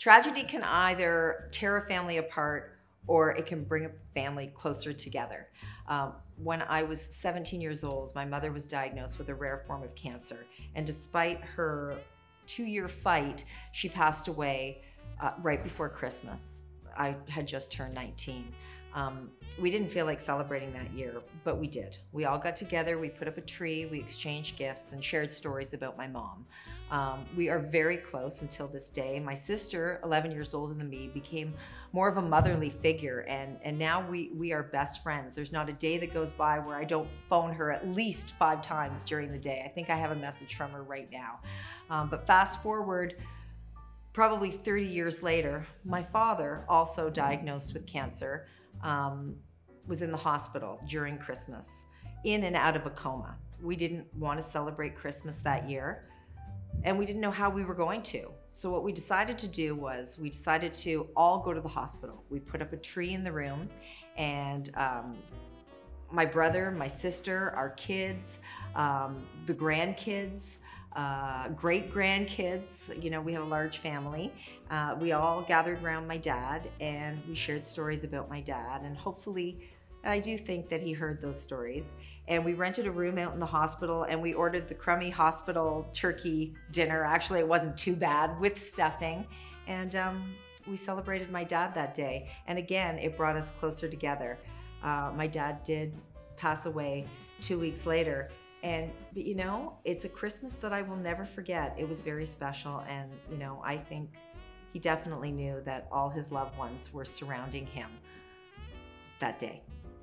Tragedy can either tear a family apart or it can bring a family closer together. When I was 17 years old, my mother was diagnosed with a rare form of cancer. And despite her 2-year fight, she passed away right before Christmas. I had just turned 19. We didn't feel like celebrating that year, but we did. We all got together, we put up a tree, we exchanged gifts and shared stories about my mom. We are very close until this day. My sister, 11 years older than me, became more of a motherly figure, and now we are best friends. There's not a day that goes by where I don't phone her at least 5 times during the day. I think I have a message from her right now. But fast forward, probably 30 years later, my father, also diagnosed with cancer, was in the hospital during Christmas, in and out of a coma. We didn't want to celebrate Christmas that year, and we didn't know how we were going to. So what we decided to do was we decided to all go to the hospital. We put up a tree in the room, and my brother, my sister, our kids, the grandkids, great-grandkids, you know, we have a large family. We all gathered around my dad and we shared stories about my dad, and hopefully, I do think that he heard those stories. And we rented a room out in the hospital and we ordered the crummy hospital turkey dinner. Actually, it wasn't too bad, with stuffing. And we celebrated my dad that day. And again, it brought us closer together. My dad did pass away 2 weeks later. But you know, it's a Christmas that I will never forget. It was very special, and you know, I think he definitely knew that all his loved ones were surrounding him that day.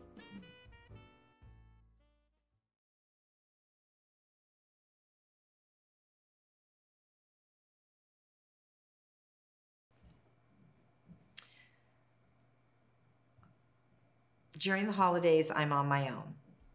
During the holidays, I'm on my own.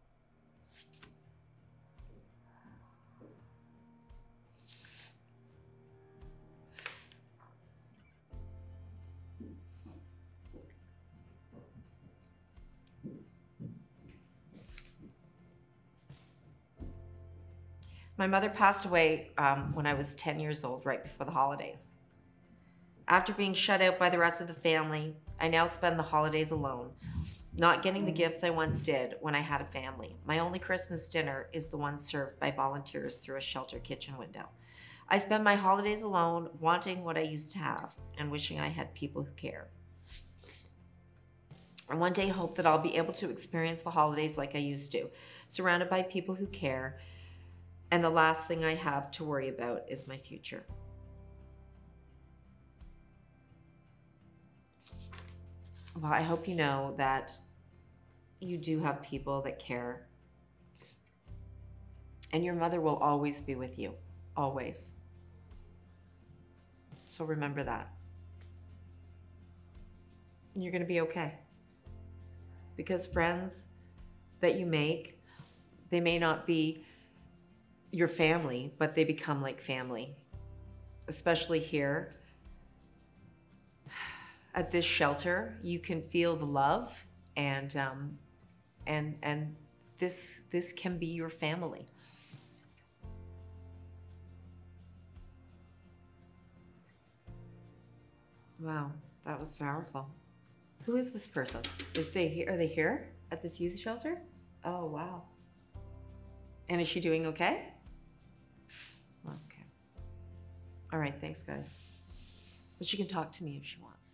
My mother passed away when I was 10 years old, right before the holidays. After being shut out by the rest of the family, I now spend the holidays alone, not getting the gifts I once did when I had a family. My only Christmas dinner is the one served by volunteers through a shelter kitchen window. I spend my holidays alone, wanting what I used to have and wishing I had people who care. And one day hope that I'll be able to experience the holidays like I used to, surrounded by people who care. And the last thing I have to worry about is my future. Well, I hope you know that you do have people that care. And your mother will always be with you, always. So remember that. You're gonna be okay. Because friends that you make, they may not be your family, but they become like family. Especially here at this shelter, you can feel the love, and this can be your family. Wow, that was powerful. Who is this person? Are they here at this youth shelter? Oh, wow. And is she doing okay? Okay. All right, thanks guys. But she can talk to me if she wants.